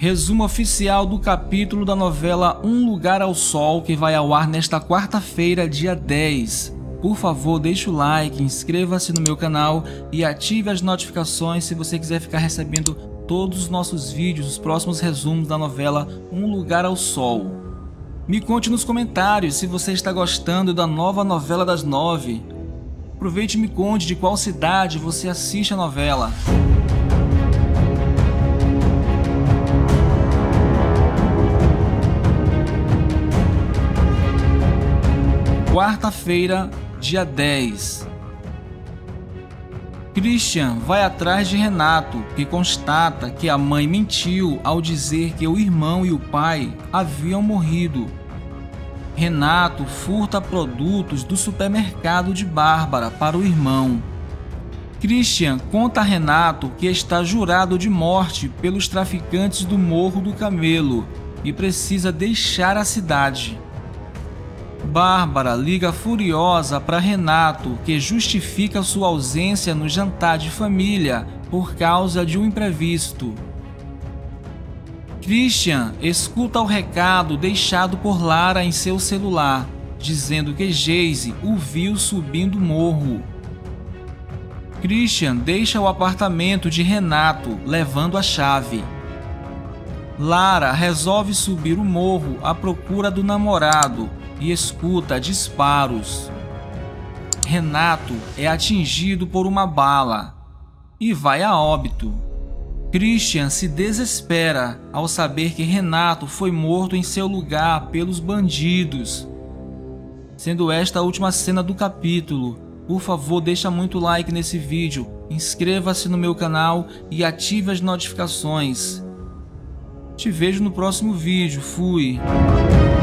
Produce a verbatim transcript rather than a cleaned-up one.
Resumo oficial do capítulo da novela Um Lugar ao Sol, que vai ao ar nesta quarta-feira, dia dez. Por favor, deixe o like, inscreva-se no meu canal e ative as notificações se você quiser ficar recebendo todos os nossos vídeos, os próximos resumos da novela Um Lugar ao Sol. Me conte nos comentários se você está gostando da nova novela das nove. Aproveite e me conte de qual cidade você assiste a novela. Quarta-feira, dia dez. Christian vai atrás de Renato, que constata que a mãe mentiu ao dizer que o irmão e o pai haviam morrido. Renato furta produtos do supermercado de Bárbara para o irmão. Christian conta a Renato que está jurado de morte pelos traficantes do Morro do Camelo e precisa deixar a cidade. Bárbara liga furiosa para Renato, que justifica sua ausência no jantar de família por causa de um imprevisto. Christian escuta o recado deixado por Lara em seu celular, dizendo que Geise o viu subindo o morro. Christian deixa o apartamento de Renato, levando a chave. Lara resolve subir o morro à procura do namorado e escuta disparos. Renato é atingido por uma bala e vai a óbito. Christian se desespera ao saber que Renato foi morto em seu lugar pelos bandidos. Sendo esta a última cena do capítulo, por favor, deixa muito like nesse vídeo, inscreva-se no meu canal e ative as notificações. Te vejo no próximo vídeo. Fui!